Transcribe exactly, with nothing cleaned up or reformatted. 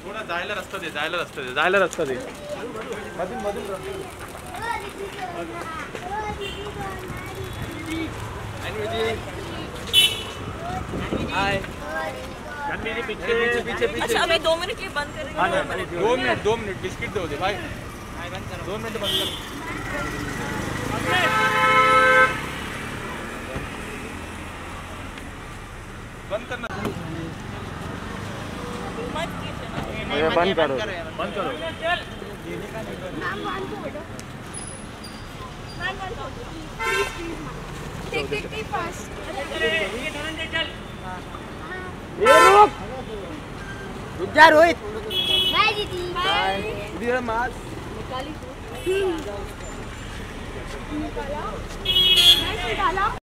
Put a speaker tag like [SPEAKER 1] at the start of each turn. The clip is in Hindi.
[SPEAKER 1] थोड़ा जायला रस्ता दे, जायला रस्ता दे, जायला रस्ता दे. मधून मधून हाय. पीछे पीछे पीछे.
[SPEAKER 2] अच्छा अभी दो मिनट के बंद करेंगे.
[SPEAKER 1] हाँ दो मिनट दो मिनट बिस्किट दो दे भाई. दो मिनट बंद कर. बंद करना.
[SPEAKER 3] बंद करो
[SPEAKER 1] बंद करो.
[SPEAKER 4] Tick tick tick fast.
[SPEAKER 3] रुक रुक जा रोहित.
[SPEAKER 4] बाय दीदी.
[SPEAKER 3] बाय. इधर मास्क
[SPEAKER 4] निकाली. निकाला. निकाला.